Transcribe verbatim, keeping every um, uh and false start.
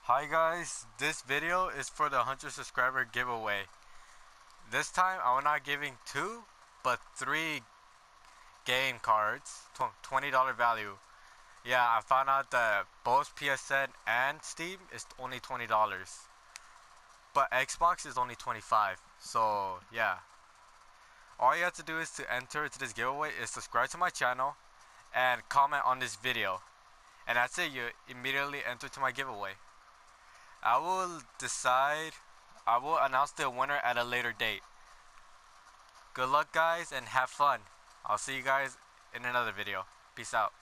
Hi guys, this video is for the one hundred subscriber giveaway. This time I'm not giving two, but three game cards, twenty dollar value. Yeah, I found out that both P S N and Steam is only twenty dollars. But Xbox is only twenty-five. So yeah. All you have to do is to enter to this giveaway is subscribe to my channel and comment on this video. And that's it, you immediately enter to my giveaway. I will decide, I will announce the winner at a later date. Good luck guys and have fun. I'll see you guys in another video. Peace out.